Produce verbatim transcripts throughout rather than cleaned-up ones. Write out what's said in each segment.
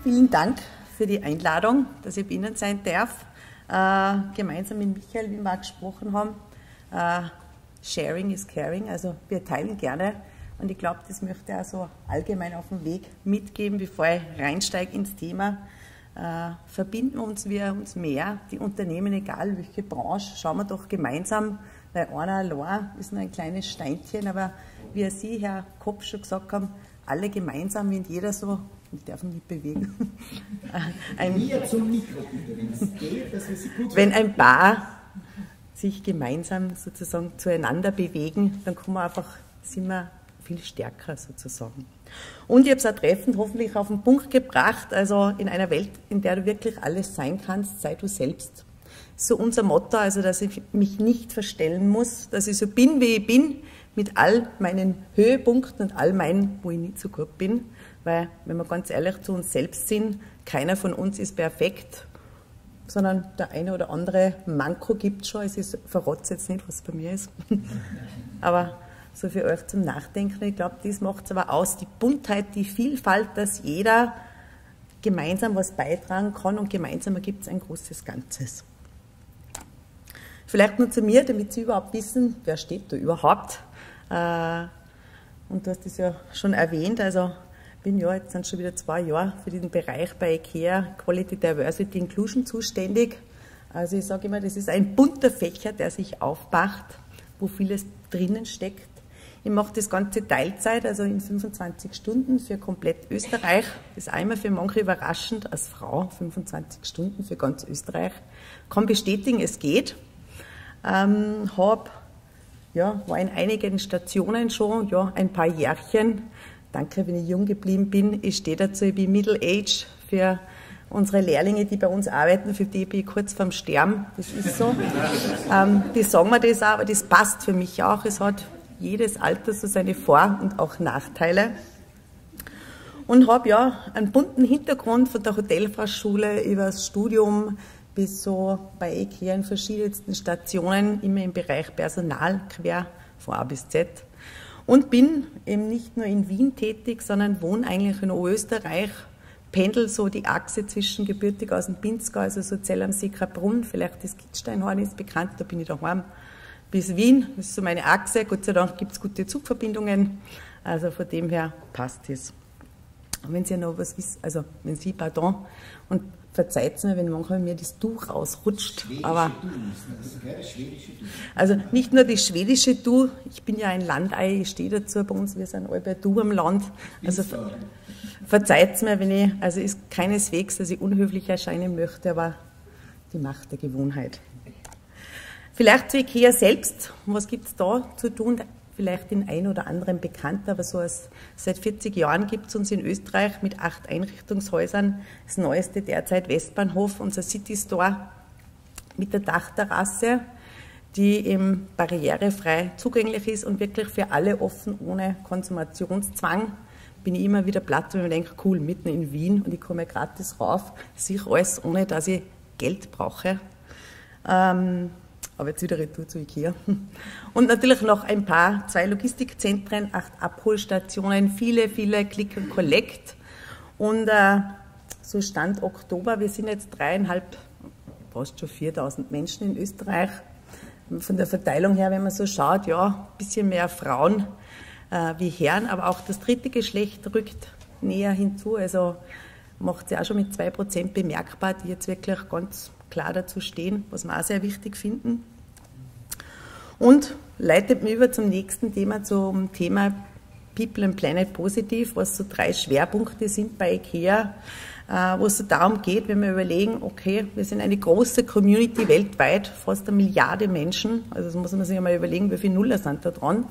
Vielen Dank für die Einladung, dass ich bei Ihnen sein darf. Äh, gemeinsam mit Michael, wie wir auch gesprochen haben, äh, Sharing is Caring, also wir teilen gerne. Und ich glaube, das möchte ich auch so allgemein auf den Weg mitgeben, bevor ich reinsteige ins Thema. Äh, verbinden uns wir uns mehr, die Unternehmen, egal welche Branche, schauen wir doch gemeinsam, weil einer allein ist nur ein kleines Steinchen, aber wie Sie, Herr Kopp, schon gesagt haben, alle gemeinsam, wenn jeder so, ich darf mich nicht bewegen, ein, wenn ein Paar sich gemeinsam sozusagen zueinander bewegen, dann kommen wir einfach, sind wir viel stärker sozusagen. Und ich habe es auch treffend hoffentlich auf den Punkt gebracht, also in einer Welt, in der du wirklich alles sein kannst, sei du selbst. So unser Motto, also dass ich mich nicht verstellen muss, dass ich so bin, wie ich bin, mit all meinen Höhepunkten und all meinen, wo ich nicht so gut bin, weil, wenn wir ganz ehrlich zu uns selbst sind, keiner von uns ist perfekt, sondern der eine oder andere Manko gibt es schon, also ich verrotze jetzt nicht, was bei mir ist, aber so für euch zum Nachdenken, ich glaube, das macht es aber aus, die Buntheit, die Vielfalt, dass jeder gemeinsam was beitragen kann und gemeinsam ergibt es ein großes Ganzes. Vielleicht nur zu mir, damit Sie überhaupt wissen, wer steht da überhaupt. Und du hast das ja schon erwähnt, also ich bin ja jetzt sind schon wieder zwei Jahre für diesen Bereich bei IKEA Quality, Diversity, Inclusion zuständig. Also ich sage immer, das ist ein bunter Fächer, der sich aufmacht, wo vieles drinnen steckt. Ich mache das Ganze Teilzeit, also in fünfundzwanzig Stunden für komplett Österreich. Das ist einmal für manche überraschend, als Frau fünfundzwanzig Stunden für ganz Österreich. Kann bestätigen, es geht. Ähm, hab, ja, war in einigen Stationen schon, ja, ein paar Jährchen. Danke, wenn ich jung geblieben bin. Ich stehe dazu, ich bin Middle Age für unsere Lehrlinge, die bei uns arbeiten, für die bin ich kurz vorm Sterben. Das ist so. ähm, die sagen mir das auch, aber das passt für mich auch. Es hat jedes Alter so seine Vor- und auch Nachteile. Und habe ja einen bunten Hintergrund von der Hotelfachschule über das Studium bis so bei IKEA in verschiedensten Stationen, immer im Bereich Personal, quer von A bis Z. Und bin eben nicht nur in Wien tätig, sondern wohne eigentlich in Oberösterreich, pendel so die Achse zwischen gebürtig aus dem Pinzgau, also so Zell am See, Kaprun, vielleicht das Kitzsteinhorn ist bekannt, da bin ich daheim, bis Wien, das ist so meine Achse, Gott sei Dank gibt es gute Zugverbindungen, also von dem her passt es. Und wenn Sie noch was wissen, also wenn Sie, pardon, und verzeiht mir, wenn manchmal mir das Du rausrutscht, schwedische aber Du, das ist das schwedische Du. Also nicht nur das schwedische Du, ich bin ja ein Landei, ich stehe dazu bei uns, wir sind alle bei Du am Land, also ver verzeiht mir, wenn ich, also ist keineswegs, dass ich unhöflich erscheinen möchte, aber die Macht der Gewohnheit. Vielleicht zu IKEA selbst, was gibt es da zu tun? Vielleicht den einen oder anderen bekannt, aber so als, seit vierzig Jahren gibt es uns in Österreich mit acht Einrichtungshäusern. Das neueste derzeit Westbahnhof, unser City Store mit der Dachterrasse, die eben barrierefrei zugänglich ist und wirklich für alle offen, ohne Konsumationszwang. Bin ich immer wieder platt, wenn ich denke, cool, mitten in Wien und ich komme gratis rauf, sehe alles, ohne dass ich Geld brauche. Ähm, aber jetzt wieder retour zu IKEA. Und natürlich noch ein paar, zwei Logistikzentren, acht Abholstationen, viele, viele Click and Collect. Und äh, so Stand Oktober, wir sind jetzt dreieinhalb, fast schon viertausend Menschen in Österreich. Von der Verteilung her, wenn man so schaut, ja, ein bisschen mehr Frauen äh, wie Herren, aber auch das dritte Geschlecht rückt näher hinzu. Also macht sie auch schon mit zwei Prozent bemerkbar, die jetzt wirklich ganz klar dazu stehen, was wir auch sehr wichtig finden. Und leitet mich über zum nächsten Thema, zum Thema People and Planet Positiv, was so drei Schwerpunkte sind bei IKEA, wo es so darum geht, wenn wir überlegen, okay, wir sind eine große Community weltweit, fast eine Milliarde Menschen, also das muss man sich einmal überlegen, wie viele Nuller sind da dran,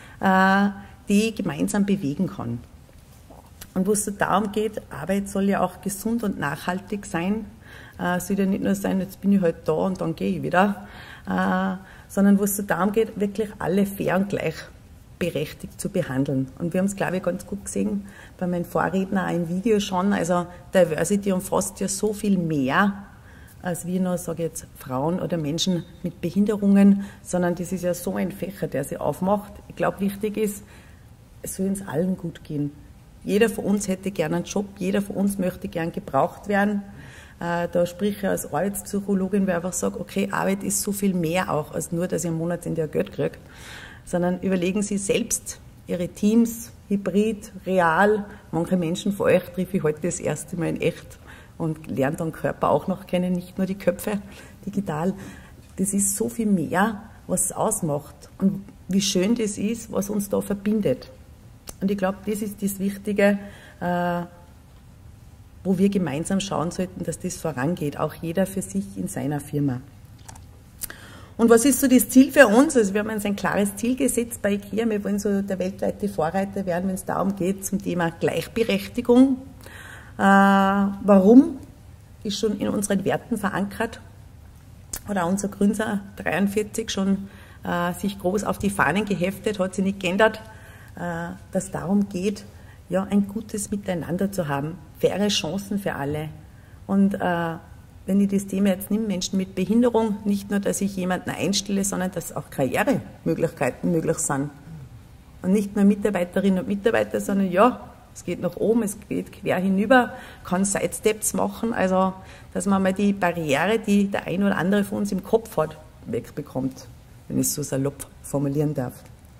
die gemeinsam bewegen kann. Und wo es so darum geht, Arbeit soll ja auch gesund und nachhaltig sein. Es soll ja nicht nur sein, jetzt bin ich halt da und dann gehe ich wieder, äh, sondern wo es so darum geht, wirklich alle fair und gleichberechtigt zu behandeln. Und wir haben es, glaube ich, ganz gut gesehen bei meinem Vorredner auch im Video schon. Also Diversity umfasst ja so viel mehr, als wir nur, sage ich jetzt, Frauen oder Menschen mit Behinderungen, sondern das ist ja so ein Fächer, der sich aufmacht. Ich glaube, wichtig ist, es soll uns allen gut gehen. Jeder von uns hätte gerne einen Job, jeder von uns möchte gern gebraucht werden. Da spreche ich als Arbeitspsychologin, weil ich einfach sage, okay, Arbeit ist so viel mehr auch, als nur, dass ich am Monatsende ein Geld kriege, sondern überlegen Sie selbst, Ihre Teams, hybrid, real, manche Menschen von euch treffe ich heute das erste Mal in echt und lerne dann Körper auch noch kennen, nicht nur die Köpfe digital. Das ist so viel mehr, was es ausmacht und wie schön das ist, was uns da verbindet. Und ich glaube, das ist das Wichtige, äh, wo wir gemeinsam schauen sollten, dass das vorangeht, auch jeder für sich in seiner Firma. Und was ist so das Ziel für uns? Also wir haben uns ein klares Ziel gesetzt bei IKEA. Wir wollen so der weltweite Vorreiter werden, wenn es darum geht, zum Thema Gleichberechtigung. Äh, warum? Ist schon in unseren Werten verankert. Oder unser Gründer dreiundvierzig schon äh, sich groß auf die Fahnen geheftet, hat sich nicht geändert, äh, dass es darum geht, ja, ein gutes Miteinander zu haben, faire Chancen für alle. Und äh, wenn ich das Thema jetzt nehme, Menschen mit Behinderung, nicht nur, dass ich jemanden einstelle, sondern dass auch Karrieremöglichkeiten möglich sind. Und nicht nur Mitarbeiterinnen und Mitarbeiter, sondern ja, es geht nach oben, es geht quer hinüber, kann Sidesteps machen, also dass man mal die Barriere, die der ein oder andere von uns im Kopf hat, wegbekommt, wenn ich es so salopp formulieren darf.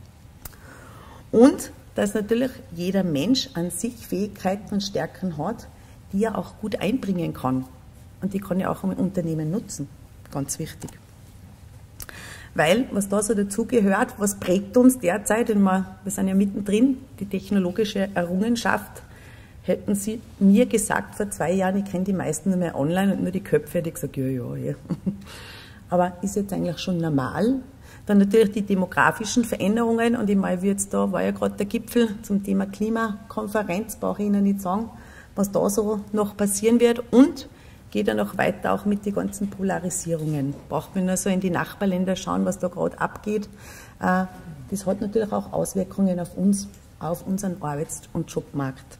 Und dass natürlich jeder Mensch an sich Fähigkeiten und Stärken hat, die er auch gut einbringen kann. Und die kann er auch im Unternehmen nutzen. Ganz wichtig. Weil, was da so dazugehört, was prägt uns derzeit, und wir, wir sind ja mittendrin, die technologische Errungenschaft, hätten Sie mir gesagt vor zwei Jahren, ich kenne die meisten nur mehr online und nur die Köpfe, hätte ich gesagt, ja, ja, ja. Aber ist jetzt eigentlich schon normal. Dann natürlich die demografischen Veränderungen, und ich meine, wie jetzt da war ja gerade der Gipfel zum Thema Klimakonferenz, brauche ich Ihnen nicht sagen, was da so noch passieren wird, und geht ja noch weiter auch mit den ganzen Polarisierungen. Braucht man nur so in die Nachbarländer schauen, was da gerade abgeht. Das hat natürlich auch Auswirkungen auf uns, auf unseren Arbeits- und Jobmarkt.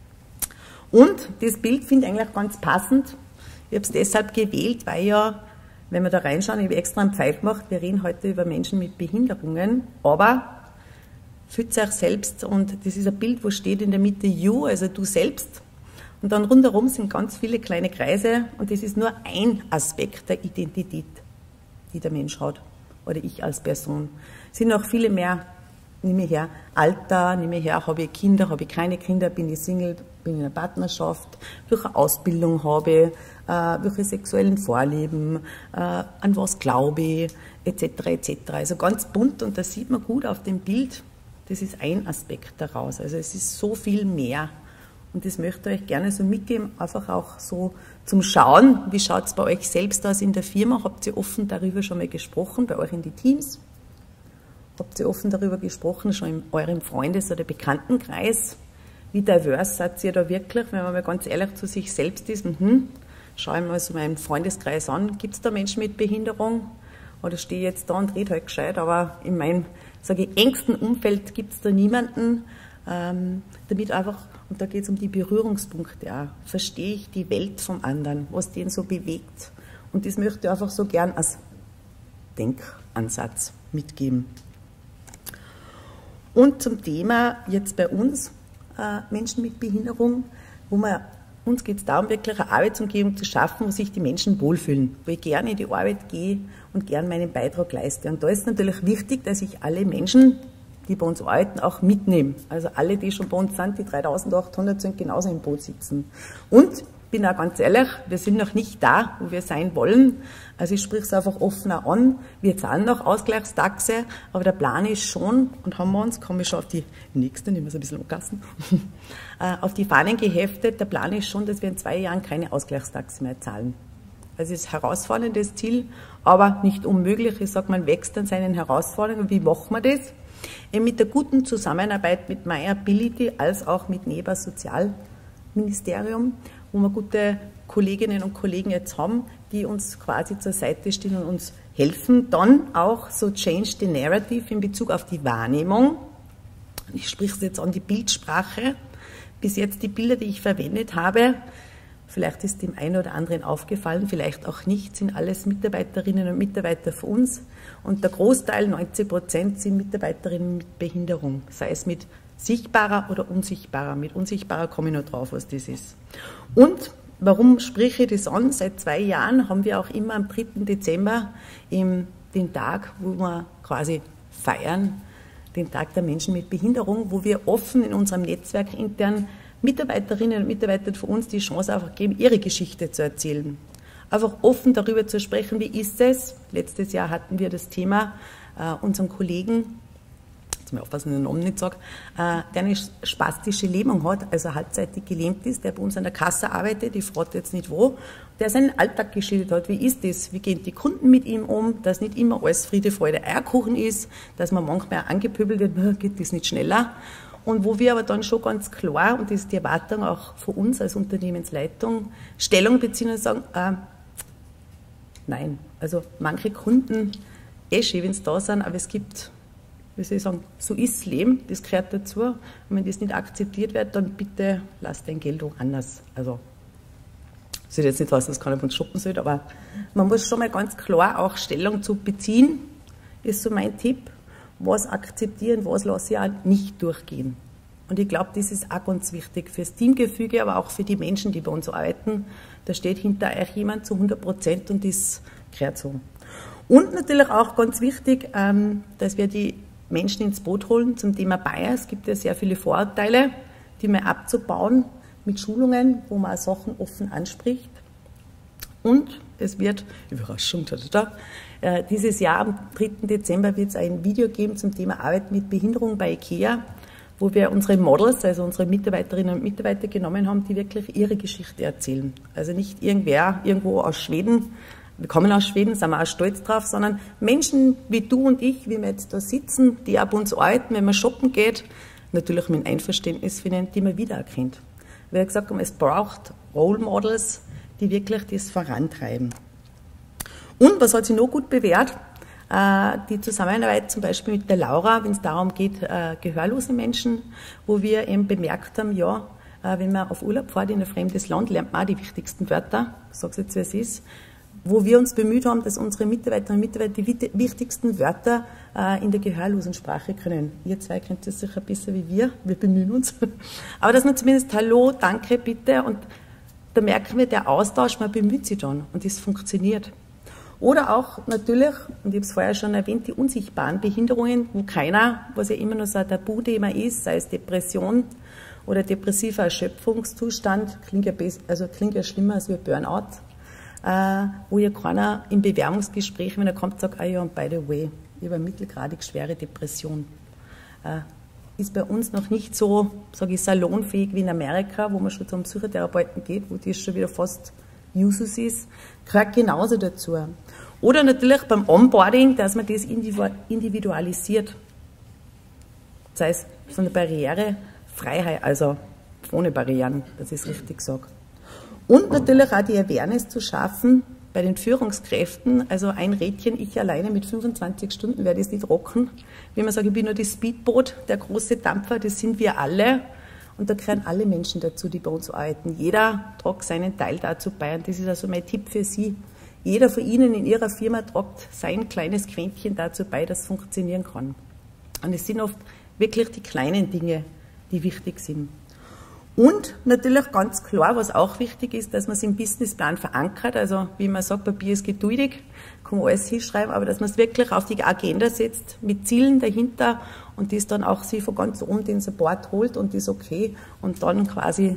Und das Bild finde ich eigentlich ganz passend. Ich habe es deshalb gewählt, weil ja, wenn wir da reinschauen, ich habe extra einen Pfeil gemacht, wir reden heute über Menschen mit Behinderungen, aber fühlt euch selbst, und das ist ein Bild, wo steht in der Mitte You, also du selbst. Und dann rundherum sind ganz viele kleine Kreise, und das ist nur ein Aspekt der Identität, die der Mensch hat, oder ich als Person. Es sind noch viele mehr, nehme ich her, Alter, nehme ich her, habe ich Kinder, habe ich keine Kinder, bin ich Single, bin ich in einer Partnerschaft, welche Ausbildung habe ich, äh, welche sexuellen Vorlieben, äh, an was glaube ich, et cetera et cetera. Also ganz bunt, und das sieht man gut auf dem Bild, das ist ein Aspekt daraus. Also es ist so viel mehr. Und das möchte ich euch gerne so mitgeben, einfach auch so zum Schauen, wie schaut es bei euch selbst aus in der Firma? Habt ihr offen darüber schon mal gesprochen, bei euch in die Teams? Habt ihr offen darüber gesprochen, schon in eurem Freundes- oder Bekanntenkreis? Wie divers seid ihr da wirklich, wenn man mal ganz ehrlich zu sich selbst ist? Mhm. Schau ich mal so meinen Freundeskreis an, gibt es da Menschen mit Behinderung? Oder stehe ich jetzt da und rede halt gescheit, aber in meinem, sage ich, engsten Umfeld gibt es da niemanden, ähm, damit einfach, und da geht es um die Berührungspunkte auch, verstehe ich die Welt vom anderen, was den so bewegt. Und das möchte ich einfach so gern als Denkansatz mitgeben. Und zum Thema jetzt bei uns, äh, Menschen mit Behinderung, wo man, uns geht es darum, wirklich eine Arbeitsumgebung zu schaffen, wo sich die Menschen wohlfühlen, wo ich gerne in die Arbeit gehe und gern meinen Beitrag leiste. Und da ist natürlich wichtig, dass ich alle Menschen, die bei uns arbeiten, auch mitnehmen. Also alle, die schon bei uns sind, die dreitausendachthundert, sind genauso im Boot sitzen. Und bin auch ganz ehrlich, wir sind noch nicht da, wo wir sein wollen. Also ich spreche es einfach offener an. Wir zahlen noch Ausgleichstaxe, aber der Plan ist schon, und haben wir uns, kommen wir schon auf die nächste, nehmen wir es ein bisschen umgassen, auf die Fahnen geheftet. Der Plan ist schon, dass wir in zwei Jahren keine Ausgleichstaxe mehr zahlen. Also es ist ein herausforderndes Ziel, aber nicht unmöglich. Ich sage, man wächst an seinen Herausforderungen. Wie machen wir das? Eben mit der guten Zusammenarbeit mit MyAbility als auch mit NEBA Sozialministerium, wo wir gute Kolleginnen und Kollegen jetzt haben, die uns quasi zur Seite stehen und uns helfen. Dann auch so Change the Narrative in Bezug auf die Wahrnehmung. Ich spreche es jetzt an die Bildsprache. Bis jetzt die Bilder, die ich verwendet habe, vielleicht ist dem einen oder anderen aufgefallen, vielleicht auch nicht, sind alles Mitarbeiterinnen und Mitarbeiter von uns. Und der Großteil, neunzig Prozent, sind Mitarbeiterinnen mit Behinderung, sei es mit Sichtbarer oder unsichtbarer? Mit unsichtbarer komme ich noch drauf, was das ist. Und warum spreche ich das an? Seit zwei Jahren haben wir auch immer am dritten Dezember im, den Tag, wo wir quasi feiern, den Tag der Menschen mit Behinderung, wo wir offen in unserem Netzwerk intern Mitarbeiterinnen und Mitarbeitern von uns die Chance einfach geben, ihre Geschichte zu erzählen. Einfach offen darüber zu sprechen, wie ist es. Letztes Jahr hatten wir das Thema, äh, unseren Kollegen, jetzt muss ich aufpassen, den Namen nicht sage, äh, der eine spastische Lähmung hat, also halbseitig gelähmt ist, der bei uns an der Kasse arbeitet, ich frage jetzt nicht wo, der seinen Alltag geschildert hat. Wie ist das? Wie gehen die Kunden mit ihm um? Dass nicht immer alles Friede, Freude, Eierkuchen ist, dass man manchmal auch angepöbelt wird, geht das nicht schneller? Und wo wir aber dann schon ganz klar, und das ist die Erwartung auch von uns als Unternehmensleitung, Stellung beziehen und sagen, äh, nein, also manche Kunden, eh schön, wenn sie da sind, aber es gibt, wie soll ich sagen, so ist das Leben, das gehört dazu. Und wenn das nicht akzeptiert wird, dann bitte lass dein Geld auch anders. Also, das ist jetzt nicht was, das kann ich von uns shoppen soll, aber man muss schon mal ganz klar auch Stellung zu beziehen, ist so mein Tipp. Was akzeptieren, was lasse ich auch nicht durchgehen. Und ich glaube, das ist auch ganz wichtig fürs Teamgefüge, aber auch für die Menschen, die bei uns arbeiten. Da steht hinter euch jemand zu hundert Prozent und das gehört so. Und natürlich auch ganz wichtig, dass wir die Menschen ins Boot holen zum Thema Bias. Es gibt ja sehr viele Vorurteile, die mal abzubauen mit Schulungen, wo man auch Sachen offen anspricht. Und es wird, Überraschung, da, da, da, äh, dieses Jahr am dritten Dezember wird es ein Video geben zum Thema Arbeit mit Behinderung bei IKEA, wo wir unsere Models, also unsere Mitarbeiterinnen und Mitarbeiter genommen haben, die wirklich ihre Geschichte erzählen. Also nicht irgendwer irgendwo aus Schweden, wir kommen aus Schweden, sind wir auch stolz drauf, sondern Menschen wie du und ich, wie wir jetzt da sitzen, die ab uns arbeiten, wenn man shoppen geht, natürlich mit Einverständnis finden, die man wiedererkennt. Weil wir gesagt haben, es braucht Role Models, die wirklich das vorantreiben. Und was hat sich noch gut bewährt? Äh, die Zusammenarbeit zum Beispiel mit der Laura, wenn es darum geht, äh, gehörlose Menschen, wo wir eben bemerkt haben, ja, äh, wenn man auf Urlaub fährt in ein fremdes Land, lernt man auch die wichtigsten Wörter, ich sage es jetzt, wie es ist, wo wir uns bemüht haben, dass unsere Mitarbeiterinnen und Mitarbeiter die wichtigsten Wörter äh, in der gehörlosen Sprache können. Ihr zwei könnt es sicher besser wie wir, wir bemühen uns. Aber dass man zumindest Hallo, Danke, bitte, und da merken wir, der Austausch, man bemüht sich dann und das funktioniert. Oder auch natürlich, und ich habe es vorher schon erwähnt, die unsichtbaren Behinderungen, wo keiner, was ja immer noch so ein Tabuthema ist, sei es Depression oder depressiver Erschöpfungszustand, klingt ja, also klingt ja schlimmer als wie Burnout, äh, wo ja keiner im Bewerbungsgespräch, wenn er kommt, sagt, ah ja, und by the way, ich habe eine mittelgradig schwere Depression. Äh, ist bei uns noch nicht so, sage ich, salonfähig wie in Amerika, wo man schon zum Psychotherapeuten geht, wo das schon wieder fast Usus ist, gehört genauso dazu. Oder natürlich beim Onboarding, dass man das individualisiert. Das heißt, so eine Barrierefreiheit, also ohne Barrieren, dass ich es richtig sage. Und natürlich auch die Awareness zu schaffen bei den Führungskräften, also ein Rädchen, ich alleine mit fünfundzwanzig Stunden werde es nicht rocken. Wie man sagt, ich bin nur das Speedboot, der große Dampfer, das sind wir alle. Und da gehören alle Menschen dazu, die bei uns arbeiten. Jeder trägt seinen Teil dazu bei. Und das ist also mein Tipp für Sie. Jeder von Ihnen in Ihrer Firma trägt sein kleines Quäntchen dazu bei, dass es funktionieren kann. Und es sind oft wirklich die kleinen Dinge, die wichtig sind. Und natürlich ganz klar, was auch wichtig ist, dass man es im Businessplan verankert. Also wie man sagt, Papier ist geduldig, kann man alles hinschreiben, aber dass man es wirklich auf die Agenda setzt, mit Zielen dahinter und das dann auch sich von ganz oben den Support holt und das okay und dann quasi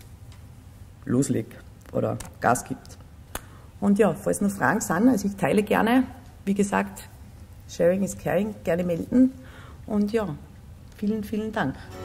loslegt oder Gas gibt. Und ja, falls noch Fragen sind, also ich teile gerne, wie gesagt, Sharing is Caring, gerne melden und ja, vielen, vielen Dank.